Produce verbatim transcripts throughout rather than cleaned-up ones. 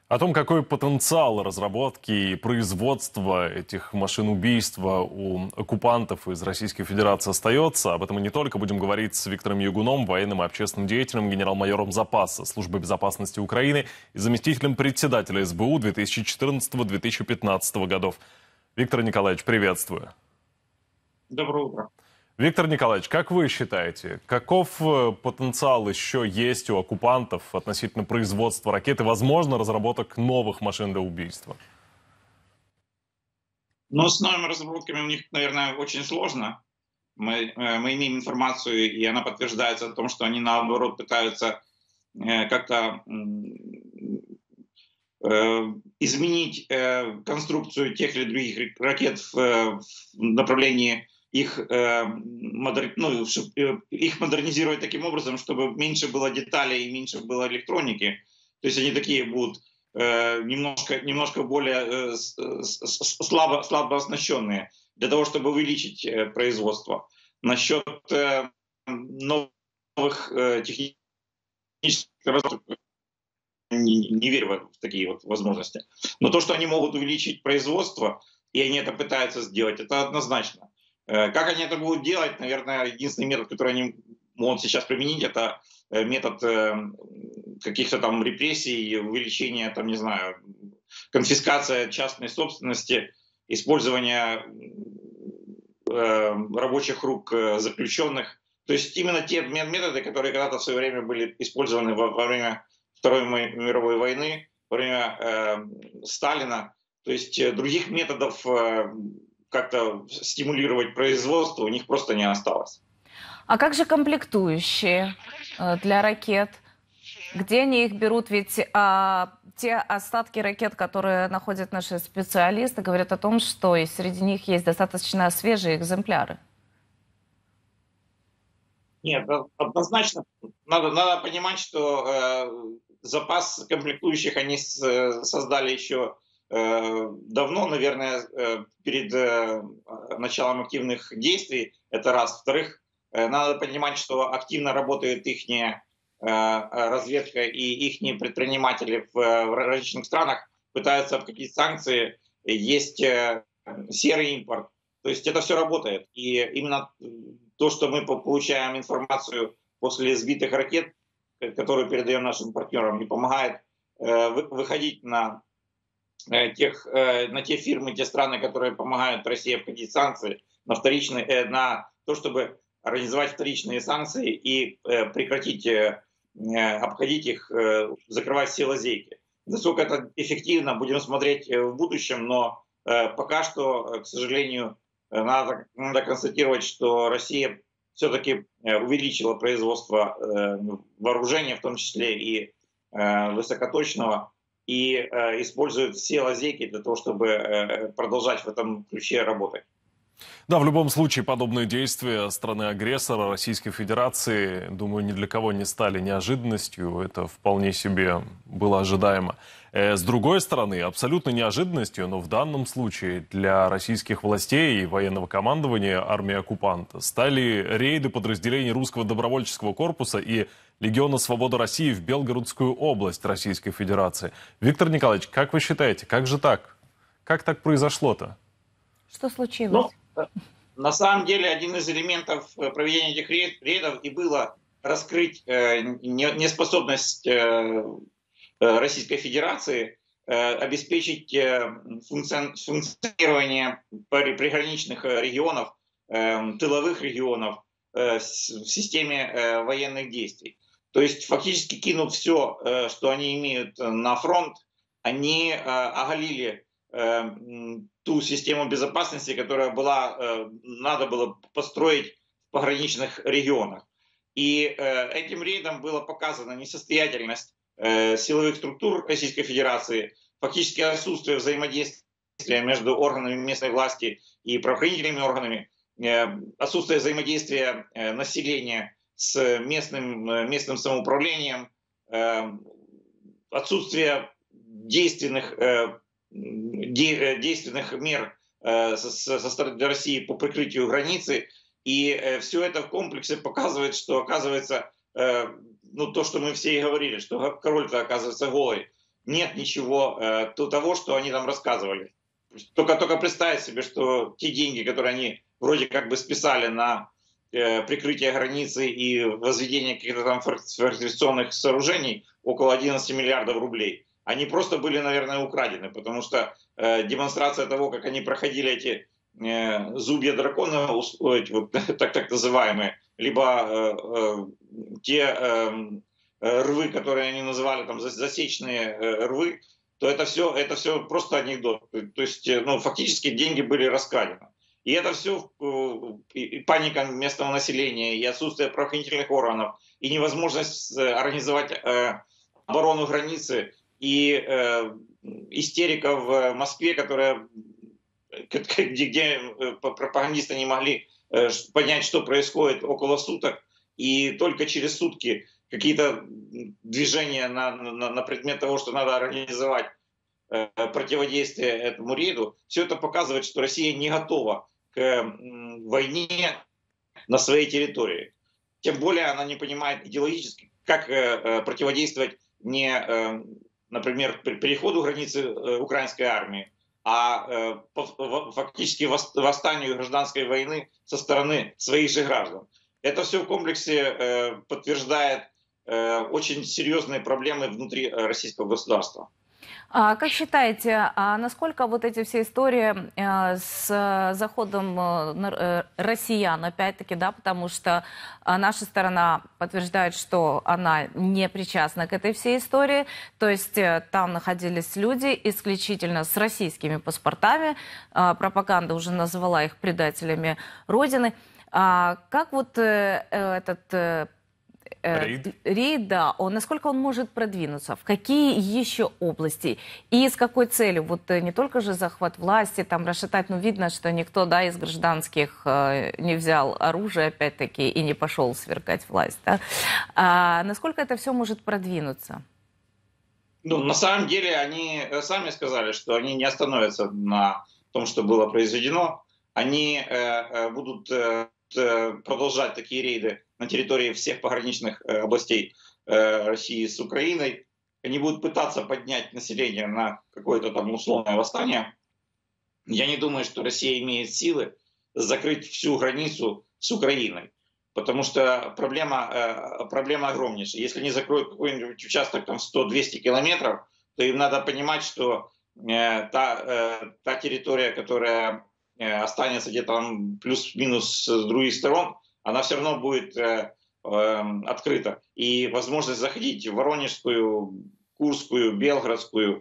О том, какой потенциал разработки и производства этих машин убийства у оккупантов из Российской Федерации остается, об этом и не только, будем говорить с Виктором Ягуном, военным и общественным деятелем, генерал-майором запаса Службы безопасности Украины и заместителем председателя эс бэ у две тысячи четырнадцатого — две тысячи пятнадцатого годов. Виктор Николаевич, приветствую. Доброе утро. Виктор Николаевич, как вы считаете, каков потенциал еще есть у оккупантов относительно производства ракет и, возможно, разработок новых машин для убийства? Но с новыми разработками у них, наверное, очень сложно. Мы, э, мы имеем информацию, и она подтверждается о том, что они, наоборот, пытаются э, как-то э, изменить э, конструкцию тех или других ракет в, э, в направлении их, э, модер... ну, их модернизировать таким образом, чтобы меньше было деталей и меньше было электроники. То есть они такие будут э, немножко, немножко более э, слабо, слабо оснащенные, для того, чтобы увеличить э, производство. Насчет э, новых э, технических разработок не, не верю в такие вот возможности. Но то, что они могут увеличить производство, и они это пытаются сделать, это однозначно. Как они это будут делать? Наверное, единственный метод, который они могут сейчас применить, это метод каких-то там репрессий, увеличения, там, не знаю, конфискация частной собственности, использование рабочих рук заключенных. То есть именно те методы, которые когда-то в свое время были использованы во, во время Второй мировой войны, во время э, Сталина. То есть других методов э, как-то стимулировать производство у них просто не осталось. А как же комплектующие для ракет? Где они их берут? Ведь а, те остатки ракет, которые находят наши специалисты, говорят о том, что и среди них есть достаточно свежие экземпляры. Нет, однозначно. Надо, надо понимать, что э, запас комплектующих они с, создали еще давно, наверное, перед началом активных действий, это раз. Во-вторых, надо понимать, что активно работает их разведка и их предприниматели в различных странах, пытаются обходить санкции, есть серый импорт. То есть это все работает. И именно то, что мы получаем информацию после сбитых ракет, которую передаем нашим партнерам, и помогает выходить на Тех, на те фирмы, те страны, которые помогают России обходить санкции, на, вторичные, на то, чтобы организовать вторичные санкции и прекратить обходить их, закрывать все лазейки. Насколько это эффективно, будем смотреть в будущем, но пока что, к сожалению, надо, надо констатировать, что Россия все-таки увеличила производство вооружения, в том числе и высокоточного, и э, используют все лазейки для того, чтобы э, продолжать в этом ключе работать. Да, в любом случае, подобные действия страны-агрессора Российской Федерации, думаю, ни для кого не стали неожиданностью. Это вполне себе было ожидаемо. С другой стороны, абсолютно неожиданностью, но в данном случае для российских властей и военного командования армии оккупанта стали рейды подразделений русского добровольческого корпуса и Легиона Свободы России в Белгородскую область Российской Федерации. Виктор Николаевич, как вы считаете, как же так? Как так произошло-то? Что случилось? Ну, на самом деле, один из элементов проведения этих рейдов и было раскрыть э, неспособность э, Российской Федерации э, обеспечить э, функци функционирование приграничных регионов, э, тыловых регионов э, в системе э, военных действий. То есть фактически кинув все, э, что они имеют на фронт, они э, оголили ту систему безопасности, которая была, надо было построить в пограничных регионах. И этим рейдом была показана несостоятельность силовых структур Российской Федерации, фактически отсутствие взаимодействия между органами местной власти и правоохранительными органами, отсутствие взаимодействия населения с местным, местным самоуправлением, отсутствие действенных действенных мер со стороны России по прикрытию границы. И все это в комплексе показывает, что, оказывается, ну, то, что мы все и говорили, что король-то оказывается голый. нет ничего э, того, что они там рассказывали. Только, только представить себе, что те деньги, которые они вроде как бы списали на э, прикрытие границы и возведение каких-то там фортификационных сооружений, около одиннадцати миллиардов рублей, они просто были, наверное, украдены, потому что э, демонстрация того, как они проходили эти э, зубья дракона, вот, так, так называемые, либо э, э, те э, рвы, которые они называли там засечные э, рвы, то это все, это все просто анекдот. То есть, ну, фактически деньги были раскрадены. И это все и паника местного населения, и отсутствие правоохранительных органов, и невозможность организовать э, оборону границы, и э, истерика в Москве, которая, где, где пропагандисты не могли э, понять, что происходит около суток, и только через сутки какие-то движения на, на, на предмет того, что надо организовать э, противодействие этому рейду, все это показывает, что Россия не готова к э, войне на своей территории. Тем более она не понимает идеологически, как э, противодействовать не, э, например, переходу границы э, украинской армии, а э, по, фактически восстанию гражданской войны со стороны своих же граждан. Это все в комплексе э, подтверждает очень серьезные проблемы внутри российского государства. А как считаете, а насколько вот эти все истории э, с заходом э, россиян, опять-таки, да, потому что э, наша сторона подтверждает, что она не причастна к этой всей истории, то есть э, там находились люди исключительно с российскими паспортами, э, пропаганда уже назвала их предателями Родины. А как вот э, этот... Э, Рейд? Рейд, да, он, насколько он может продвинуться, в какие еще области и с какой целью? Вот не только же захват власти, там расшатать, ну видно, что никто, да, из гражданских э, не взял оружие, опять-таки, и не пошел свергать власть, да? А насколько это все может продвинуться? Ну, на самом деле, они сами сказали, что они не остановятся на том, что было произведено. Они э, будут э, продолжать такие рейды на территории всех пограничных э, областей э, России с Украиной. Они будут пытаться поднять население на какое-то там условное восстание. Я не думаю, что Россия имеет силы закрыть всю границу с Украиной, потому что проблема, э, проблема огромнейшая. Если не закроют какой-нибудь участок там сто-двести километров, то им надо понимать, что э, та, э, та территория, которая э, останется где-то там плюс-минус с других сторон, она все равно будет э, э, открыта. И возможность заходить в Воронежскую, Курскую, Белгородскую,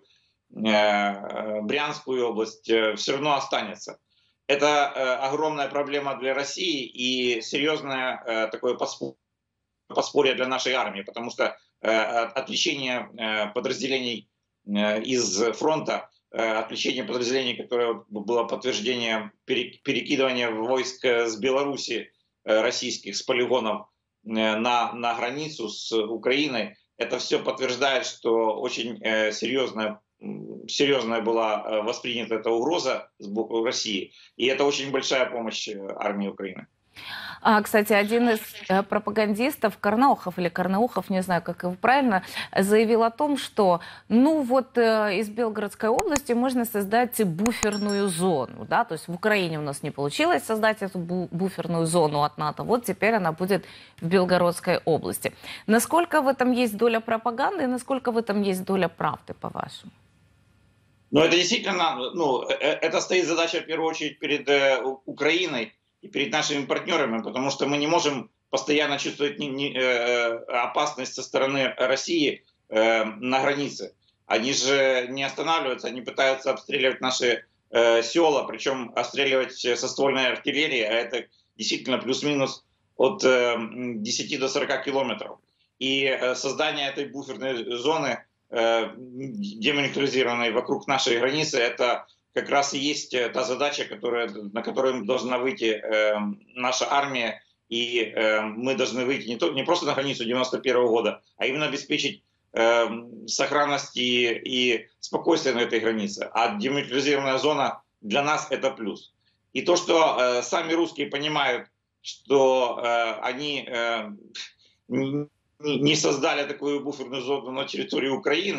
э, Брянскую область э, все равно останется. Это э, огромная проблема для России и серьезное э, такое подспорье для нашей армии, потому что э, отвлечение э, подразделений э, из фронта, э, отвлечение подразделений, которое было подтверждение перекидывания войск с Беларуси, российских, с полигонов на, на границу с Украиной, это все подтверждает, что очень э, серьезная, серьезная была воспринята эта угроза с боку России. И это очень большая помощь армии Украины. А, кстати, один из э, пропагандистов, Карнаухов или Карнаухов, не знаю, как его правильно, заявил о том, что ну вот э, из Белгородской области можно создать буферную зону, да, то есть в Украине у нас не получилось создать эту бу буферную зону от НАТО, вот теперь она будет в Белгородской области. Насколько в этом есть доля пропаганды и насколько в этом есть доля правды, по-вашему? Ну, это действительно, ну, это стоит задача в первую очередь перед э, Украиной и перед нашими партнерами, потому что мы не можем постоянно чувствовать не, не, э, опасность со стороны России э, на границе. Они же не останавливаются, они пытаются обстреливать наши э, села, причем обстреливать со ствольной артиллерии, а это действительно плюс-минус от э, десяти до сорока километров. И э, создание этой буферной зоны, э, демилитаризированной вокруг нашей границы, это как раз и есть та задача, которая, на которую должна выйти э, наша армия, и э, мы должны выйти не, то, не просто на границу девяносто первого года, а именно обеспечить э, сохранность и, и спокойствие на этой границе. А демилитаризированная зона для нас это плюс. И то, что э, сами русские понимают, что э, они э, не, не создали такую буферную зону на территории Украины, то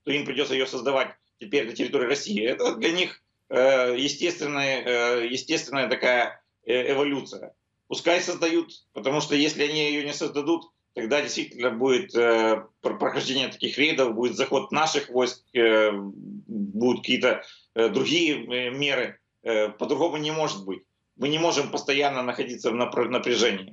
то им придется ее создавать теперь на территории России. Это для них э, естественная, э, естественная такая э, эволюция. Пускай создают, потому что если они ее не создадут, тогда действительно будет э, прохождение таких рейдов, будет заход наших войск, э, будут какие-то э, другие э, меры. Э, по-другому не может быть. Мы не можем постоянно находиться в напряжении.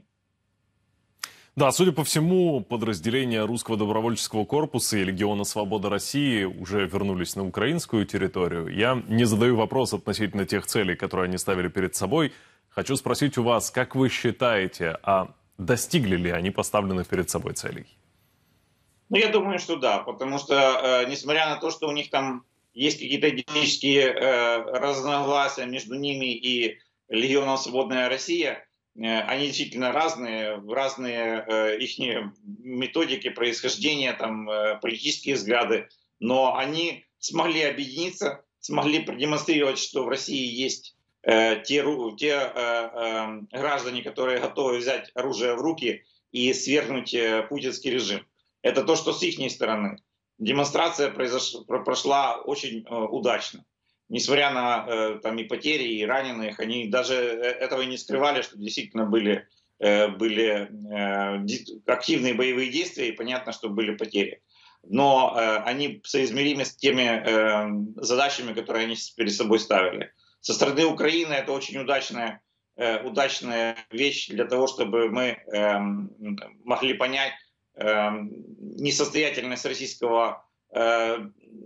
Да, судя по всему, подразделения русского добровольческого корпуса и Легиона Свободы России уже вернулись на украинскую территорию. Я не задаю вопрос относительно тех целей, которые они ставили перед собой. Хочу спросить у вас, как вы считаете, а достигли ли они поставленных перед собой целей? Ну, я думаю, что да, потому что, э, несмотря на то, что у них там есть какие-то идеологические э, разногласия между ними и Легионом Свободная Россия, они действительно разные, разные э, их методики происхождения, там, э, политические взгляды, но они смогли объединиться, смогли продемонстрировать, что в России есть э, те, те э, э, граждане, которые готовы взять оружие в руки и свергнуть э, путинский режим. Это то, что с их стороны. Демонстрация произошла, прошла очень э, удачно. Несмотря на э, там и потери, и раненых, они даже этого и не скрывали, что действительно были, э, были э, активные боевые действия, и понятно, что были потери. Но э, они соизмеримы с теми э, задачами, которые они перед собой ставили. Со стороны Украины это очень удачная, э, удачная вещь для того, чтобы мы э, могли понять э, несостоятельность российского э,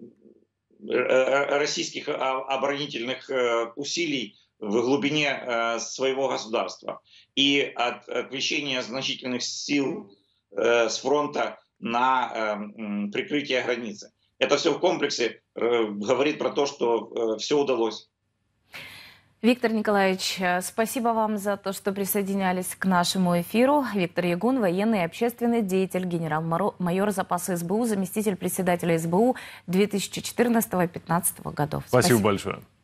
российских оборонительных усилий в глубине своего государства и от отвлечения значительных сил с фронта на прикрытие границы. Это все в комплексе говорит про то, что все удалось. Виктор Николаевич, спасибо вам за то, что присоединялись к нашему эфиру. Виктор Ягун, военный и общественный деятель, генерал-майор запаса СБУ, заместитель председателя СБУ две тысячи четырнадцатого — две тысячи пятнадцатого годов. Спасибо, спасибо большое.